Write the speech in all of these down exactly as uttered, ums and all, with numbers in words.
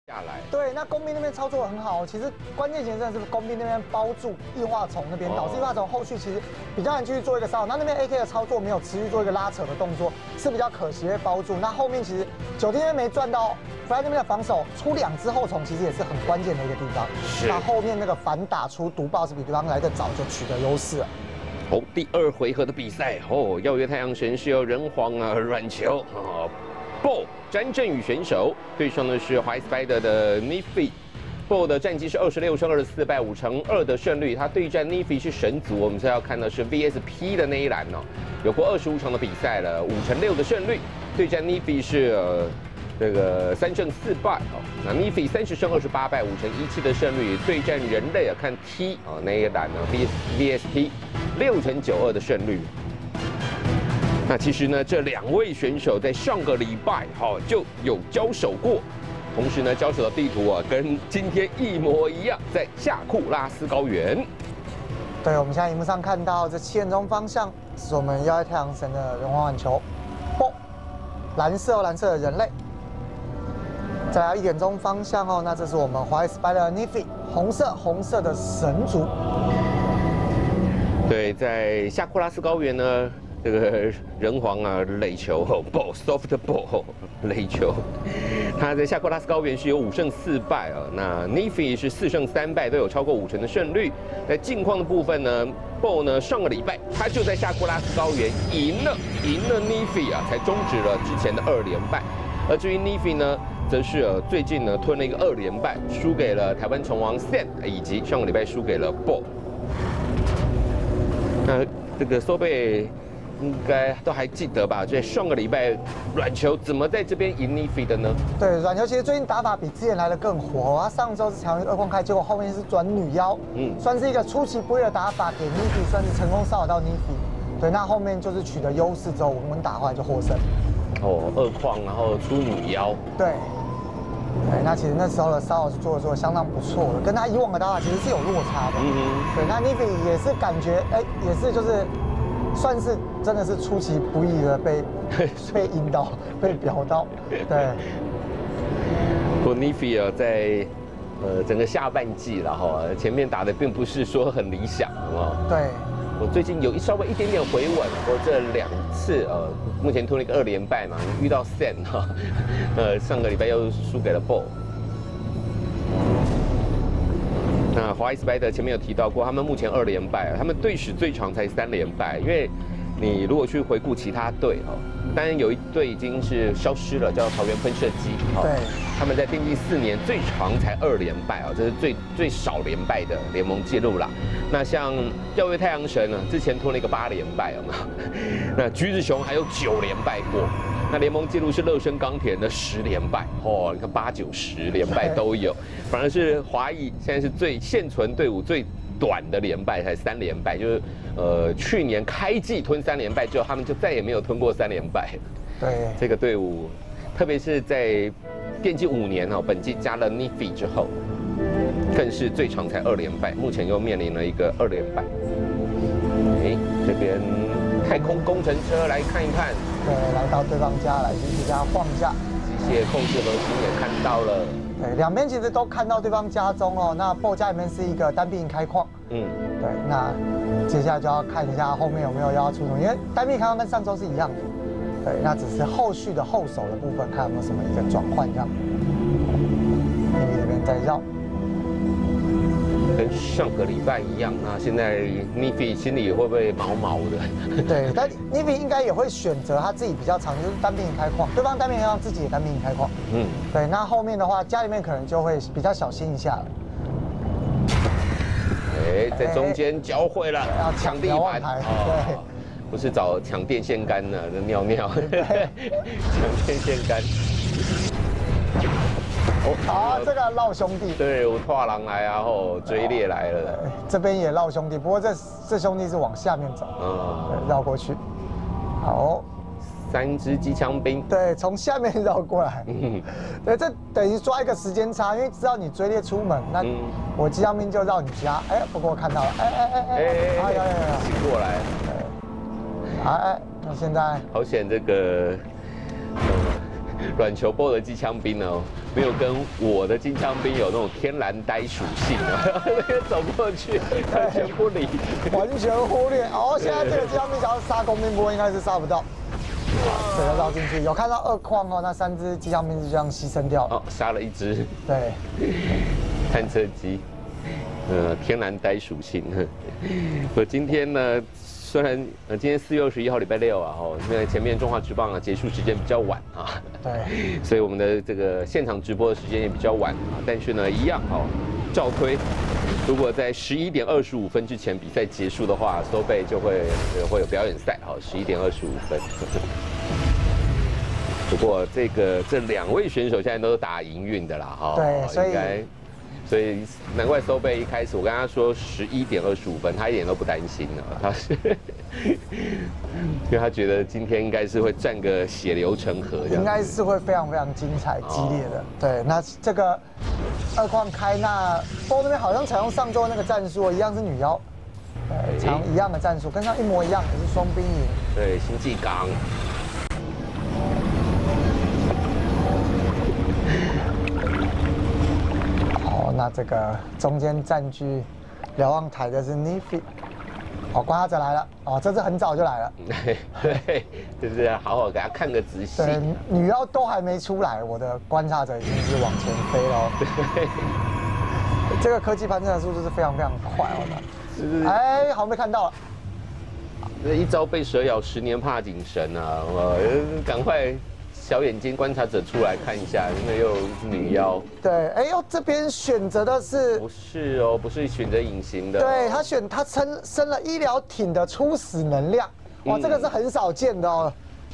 下来。 对，那工兵那边操作很好，其实关键前真的是工兵那边包住异化虫那边，导致异化虫后续其实比较难继续做一个骚扰。那那边 A K 的操作没有持续做一个拉扯的动作，是比较可惜被包住。那后面其实九天那边没赚到，弗莱那边的防守出两只后虫，其实也是很关键的一个地方。 是。 那后面那个反打出毒爆是比对方来的早，就取得优势了。 哦，第二回合的比赛哦，耀月太阳神是由人皇啊软球啊。 BO 詹振宇选手对上的是华 Spider 的 Nifty。BO 的战绩是二十六胜二十四败，五成二的胜率。他对战 Nifty 是神族，我们现在要看的是 V S P 的那一栏哦，有过二十五场的比赛了，五成六的胜率。对战 Nifty 是呃这个三胜四败哦。那 Nifty 三十胜二十八败，五成一七的胜率。对战人类啊，看 T 啊那一栏呢 V V S P 六成九二的胜率。 那其实呢，这两位选手在上个礼拜哈、哦、就有交手过，同时呢，交手的地图啊跟今天一模一样，在夏库拉斯高原。 对，我们现在荧幕上看到这七点钟方向是我们耀月太阳神的人皇碗球，啵，蓝色哦，蓝色的人类。再来一点钟方向哦，那这是我们华 Spider 的 Nifty， 红色红色的神族。 对，在夏库拉斯高原呢。 这个人皇啊，垒球哦 ，ball soft ball 垒球，他在夏库拉斯高原是有五胜四败啊。那 Nifty 是四胜三败，都有超过五成的胜率。在近况的部分呢 ，ball 呢上个礼拜他就在夏库拉斯高原赢了，赢了 Nifty 啊，才终止了之前的二连败。而至于 Nifty 呢，则是呃最近呢吞了一个二连败，输给了台湾虫王 Sam， 以及上个礼拜输给了 ball。那这个收贝。 应该都还记得吧？在上个礼拜，软球怎么在这边赢 Nifty 的呢？ 对，软球其实最近打法比之前来的更火。他上周是强于二矿开，结果后面是转女妖，嗯，算是一个出其不意的打法，给 Nifty 算是成功骚扰到 Nifty。对，那后面就是取得优势之后，稳稳打回来就获胜。 哦，二矿然后出女妖。 对。对，那其实那时候的骚扰是做的做的相当不错的，跟他以往的打法其实是有落差的。嗯哼。对，那 Nifty 也是感觉，哎，也是就是。 算是真的是出其不意的被被引导、被表到，对。 不过 Nifty 啊，在呃整个下半季了哈，前面打的并不是说很理想，好不好？ 对。 我最近有一稍微一点点回稳，不过这两次呃，目前吞了一个二连败嘛，遇到 Sen 哈，呃上个礼拜又输给了 Ball。 那华 Spider 前面有提到过，他们目前二连败，他们队史最长才三连败。因为你如果去回顾其他队哦，当然有一队已经是消失了，叫桃园喷射机。 对， 他们在电竞四年最长才二连败啊，这是最最少连败的联盟记录啦。那像耀月太阳神呢，之前吞了一个八连败，有没有？那橘子熊还有九连败过。 那联盟纪录是乐生钢铁的十连败哦，你看八九十连败都有，反而是华裔现在是最现存队伍最短的连败，才三连败，就是呃去年开季吞三连败之后，他们就再也没有吞过三连败。 对， 这个队伍，特别是在电竞五年哦，本季加了 Nifty 之后，更是最长才二连败，目前又面临了一个二连败。哎，这边太空工程车来看一看。 对，来到对方家来去家晃一下， 机械控制核心也看到了。 对，两边其实都看到对方家中哦。那 BO 家里面是一个单兵营开矿，嗯，对。那接下来就要看一下后面有没有要出手，因为单兵营开矿跟上周是一样的。对，那只是后续的后手的部分，看有没有什么一个转换这样。你这边再绕。 跟上个礼拜一样，那现在 Nifty 心里会不会毛毛的？ 对，但 Nifty 应该也会选择他自己比较长，就是单兵营开矿，对方单兵营让自己也单兵营开矿。嗯，对，那后面的话，家里面可能就会比较小心一下了。 哎，在中间交汇了，要抢地盘， 对， 不是找抢电线杆呢，尿尿，抢电线杆。 哦，好，这个绕兄弟， 对，我拓狼来啊，后追猎来了， 这边也绕兄弟，不过这这兄弟是往下面走，嗯，绕过去，好， 三支机枪兵， 对，从下面绕过来，嗯，对，这等于抓一个时间差，因为知道你追猎出门，那我机枪兵就绕你家，哎，不过我看到了，哎哎哎哎，哎呀呀呀， 醒过来， 哎哎，那现在好险这个。 软球 BO 的机枪兵呢，没有跟我的机枪兵有那种天然呆属性啊，那边走过去完全不理， 完全忽略。哦，现在这个机枪兵想要杀工兵，不过应该是杀不到。整个绕进去，有看到二矿哦，那三只机枪兵就这样牺牲掉了。 哦，杀了一只。 对， 探测机，呃，天然呆属性。我今天呢？虽然呃，今天四月二十一号礼拜六啊，哦，因为前面中华职棒啊结束时间比较晚啊， 对， 所以我们的这个现场直播的时间也比较晚啊，但是呢，一样哦，照推，如果在十一点二十五分之前比赛结束的话，收贝就会呃会有表演赛，好，十一点二十五分。不过这个这两位选手现在都是打营运的啦，哈， 对，所以。 所以难怪收贝一开始我跟他说十一点二十五分，他一点都不担心了。他是，因为他觉得今天应该是会战个血流成河， 应该是会非常非常精彩激烈的。对，那这个二矿开那波那边好像采用上周那个战术，一样是女妖，对，采用一样的战术，跟上一模一样，也是双兵营。 对，星际港。 那这个中间占据瞭望台的是 Nifty， 哦，观察者来了，哦，这次很早就来了， 对，就是好好给他看个仔细。 对，女妖都还没出来，我的观察者已经是往前飞了。对，这个科技攀升的速度是非常非常快哦。哎，好，没看到了。 这一朝被蛇咬，十年怕井绳啊！我赶快。小眼睛观察者出来看一下，因为又是女妖。 对，哎呦，这边选择的是不是哦？不是选择隐形的。 对他选他升升了医疗艇的初始能量，哇，嗯、这个是很少见的哦。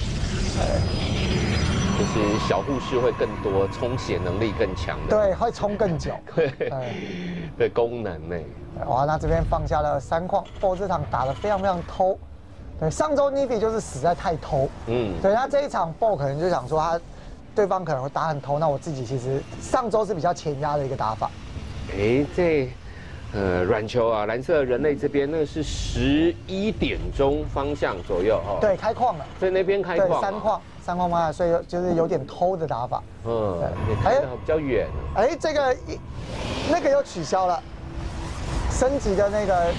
就是小护士会更多，充血能力更强的。 对，会冲更久。对， 的功能呢？ 哇，那这边放下了三矿，波这场打得非常非常偷。对，上周 Nifty 就是死在太偷，嗯，对他这一场 BO 可能就想说他对方可能会打很偷，那我自己其实上周是比较前压的一个打法。 哎，这呃软球啊，蓝色人类这边那个是十一点钟方向左右哦， 对，开矿了， 在那边开矿， 对，三矿三矿嘛，所以就是有点偷的打法， 嗯，对，开的比较远。 哎，这个一那个又取消了，升级的那个。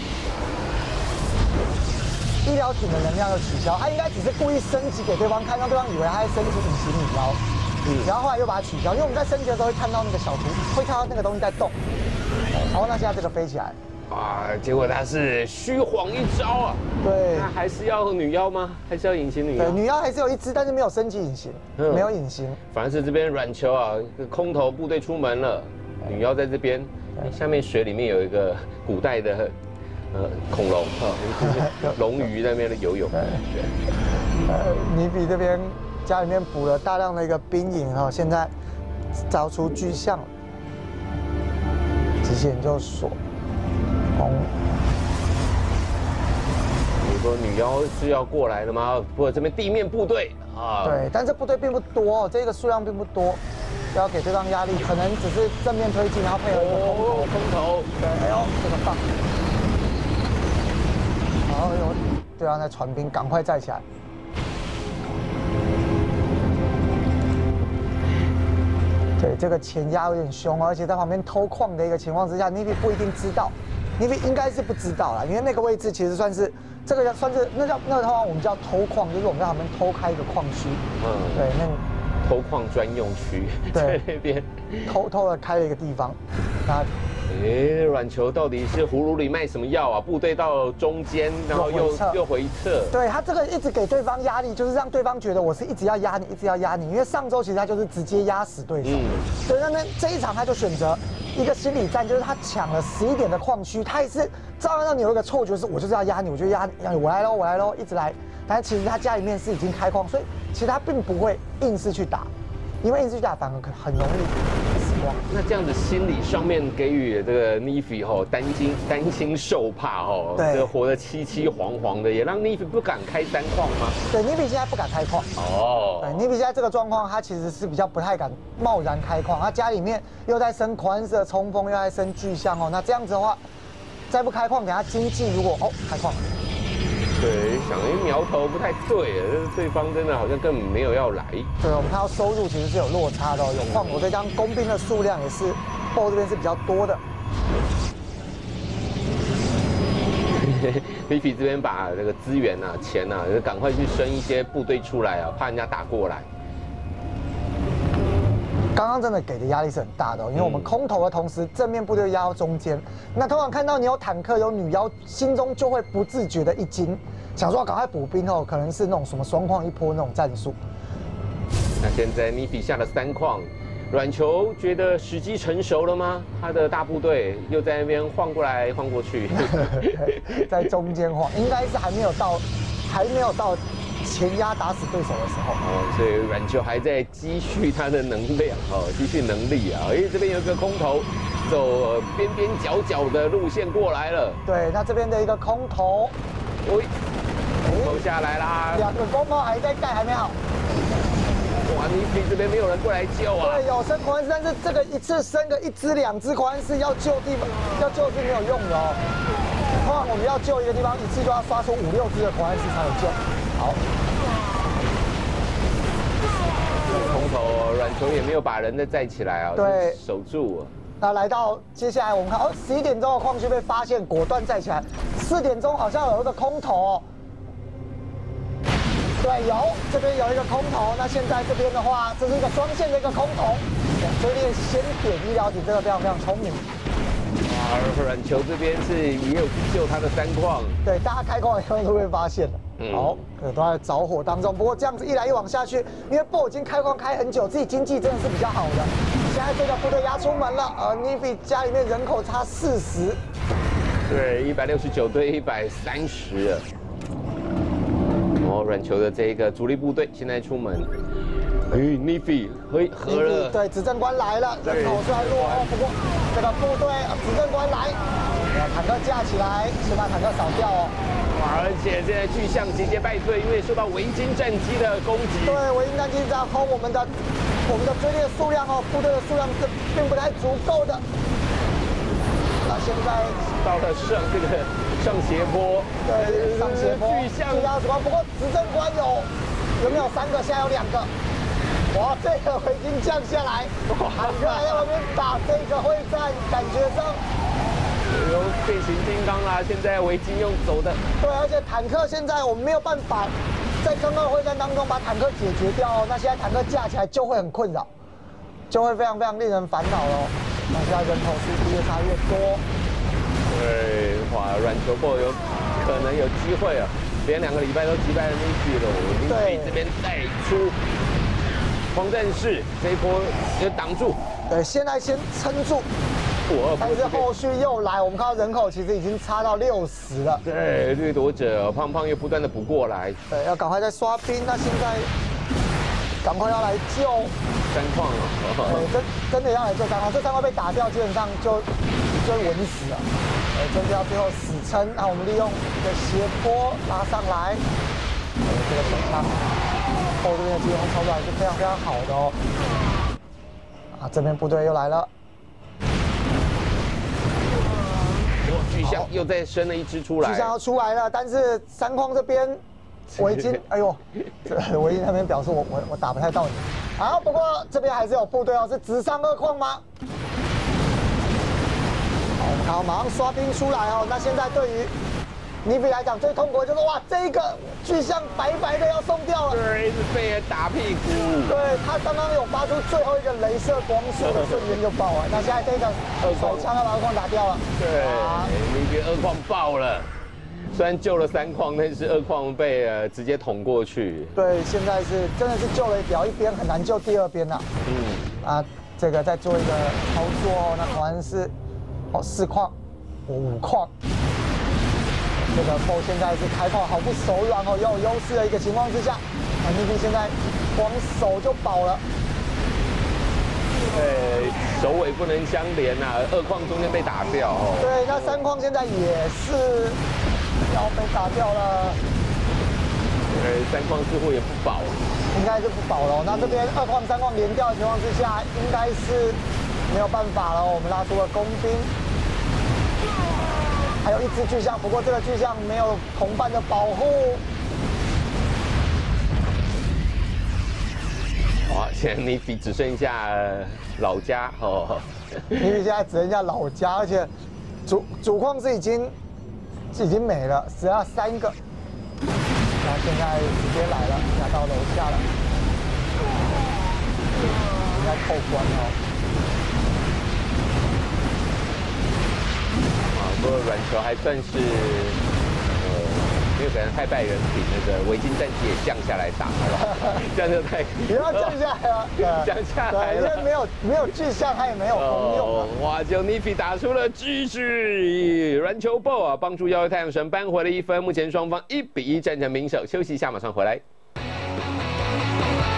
医疗艇的能量又取消，他应该只是故意升级给对方看，让对方以为他在升级隐形女妖，嗯，然后后来又把它取消，因为我们在升级的时候会看到那个小图，会看到那个东西在动，然后那现在这个飞起来， 啊，结果他是虚晃一招啊， 对， 那还是要女妖吗？还是要隐形女妖？ 对，女妖还是有一只，但是没有升级隐形，嗯、没有隐形。 反而是这边软球啊，空投部队出门了，女妖在这边，下面水里面有一个古代的。呃，恐龙啊，就是龙鱼在那边的游泳。对， 呃，你比这边家里面补了大量的一个兵营哈，现在招出巨象了，极限就锁。哦， 你说女妖是要过来的吗？不过这边地面部队啊， 对，但这部队并不多，这个数量并不多，要给对方压力，可能只是正面推进，然后配合一个空投。 空投， 对，哎呦，这个棒。然后有对方在传兵，赶快站起来。对，这个前压有点凶，而且在旁边偷矿的一个情况之下 ，Nifty 不一定知道 ，Nifty 应该是不知道啦，因为那个位置其实算是这个算是那叫那个话我们叫偷矿，就是我们在旁边偷开一个矿区。嗯，对，那偷矿专用区，在那边偷偷的开了一个地方，那。 哎，软球到底是葫芦里卖什么药啊？部队到中间，然后又又回撤。 对他这个一直给对方压力，就是让对方觉得我是一直要压你，一直要压你。因为上周其实他就是直接压死对手。嗯。对，那那这一场他就选择一个心理战，就是他抢了十一点的矿区，他也是照样让你有一个错觉，是我就是要压你，我就压压你，我来喽，我来喽，一直来。但其实他家里面是已经开矿，所以其实他并不会硬是去打，因为硬是去打反而很容易。 那这样子心理上面给予这个 Nifty 吼担惊担心受怕吼，这个活得凄凄惶惶的，也让 Nifty 不敢开三矿吗？ 对 ，Nifty 现在不敢开矿。哦。对 ，Nifty 现在这个状况，他其实是比较不太敢贸然开矿。他家里面又在生狂射冲锋，又在生巨象哦。那这样子的话，再不开矿，等下经济如果哦开矿了， 对，想哎苗头不太对，对方真的好像根本没有要来。 对，我们看到收入其实是有落差的哦，有矿火，再加上工兵的数量也是 B O 这边是比较多的。 Miffy 这边把这个资源啊、钱啊，就赶快去升一些部队出来啊，怕人家打过来。 刚刚真的给的压力是很大的、哦，因为我们空投的同时，正面部队压到中间。那通常看到你有坦克、有女妖，心中就会不自觉的一惊，想说赶快补兵哦，可能是那种什么双矿一波那种战术。 那现在 Miffy 下了三矿，软球觉得时机成熟了吗？他的大部队又在那边晃过来晃过去， 在中间晃，应该是还没有到，还没有到。前压打死对手的时候， 哦，所以软球还在积蓄他的能量哦，积蓄能力啊。哎，这边有一个空投，走边边角角的路线过来了。 对，那这边的一个空投， 喂，空投下来啦， 两个空投还在盖，还没好。 哇，你你这边没有人过来救啊？ 对，有升狂安士，但是这个一次升个一只两只狂安士要救地方，要救是没有用的哦。通常我们要救一个地方，一次就要刷出五六只的狂安士才有救。好， 空投软球也没有把人再载起来啊， 对， 守住。 那来到接下来我们看，哦，十一点钟的矿区被发现，果断载起来。四点钟好像有一个空投、哦，对，有这边有一个空投。那现在这边的话，这是一个双线的一个空投，所以先点医疗体，这个非常非常聪明。 哇，软球这边是也有救他的三矿， 对，大家开矿以后都会发现的。嗯、好，呃，都在着火当中。不过这样子一来一往下去，因为 B O 已经开矿开很久，自己经济真的是比较好的。现在这个部队压出门了，呃 ，Miffy 家里面人口差四十。 对，一百六十九对一百三十。哦，软球的这个主力部队现在出门。哎 ，Miffy 合合了。 对，执政官来了，人口虽然落后，不过这个部队执政官来，坦克架起来，先把坦克扫掉哦。 哇，而且现在巨象节节败退，因为受到维京战机的攻击。 对，维京战机在轰我们的我们的追猎数量哦，部队的数量是并不太足够的。那现在到了上这个上斜坡， 对，上斜坡， 巨象巨象死光。不过执政官有有没有三个？现在有两个。哇，这个维京降下来，坦克还在旁边打这个会战，感觉上。 有变形金刚啦，现在维京用走的。 对，而且坦克现在我们没有办法在刚刚的会战当中把坦克解决掉哦，那现在坦克架起来就会很困扰，就会非常非常令人烦恼喽。那现在人口数越差越多。 对，哇，软球破有可能有机会啊，连两个礼拜都击败了 Miffy 了。Miffy这边再出狂战士，这一波就挡住。 对，现在先撑住。但是后续又来，我们看到人口其实已经差到六十了。 对，掠夺者胖胖又不断的补过来。 对，要赶快再刷兵。那现在赶快要来救三矿了。 对，真真的要来救三矿，这三矿被打掉，基本上就就稳死了。呃，真的要最后死撑。那我们利用一个斜坡拉上来，呃，这个手上后这边的机动操作还是非常非常好的哦。啊，这边部队又来了。 巨象又再生了一只出来， 巨象要出来了，但是三矿这边我已经，哎呦，这我已经那边表示我我我打不太到你。好，不过这边还是有部队哦，是直上二矿吗？好，我们看到马上刷兵出来哦。那现在对于Miffy来讲最痛苦的就是哇，这一个巨象白白的要送掉了， 对，一直被人打屁股。 对，他刚刚有发出最后一个镭射光束的瞬间就爆了。那现在这个手枪要把二矿打掉了。 对，Miffy二矿爆了。虽然救了三矿，但是二矿被呃直接捅过去。 对，现在是真的是救了表一边，很难救第二边呐。嗯，啊，这个再做一个操作哦，那果然是哦四矿，五矿。这个 B O 现在是开炮毫不手软哦，又有优势的一个情况之下，啊 Miffy 现在光手就饱了。 对，首尾不能相连呐、啊，二矿中间被打掉哦。 对，那三矿现在也是要被打掉了。 对，三矿似乎也不保， 应该是不保了。那这边二矿三矿连掉的情况之下，应该是没有办法了。我们拉出了工兵。 还有一只巨象，不过这个巨象没有同伴的保护。 哇，现在 Nifty 只剩下老家哦。 Nifty 现在只剩下老家，而且主主矿是已经已经没了，只要三个。那现在直接来了，要到楼下了，应该扣关哦。 啊，不过软球还算是，呃，因为可能太败人品，那个围巾战机也降下来打了，这样就太不要降下来了， 降下来了， 因为没有没有巨象，它也没有功用了。 哇，就 Nifty 打出了巨制，软球 Bo 啊，帮助耀月太阳神扳回了一分，目前双方一比一战成平手。休息一下，马上回来。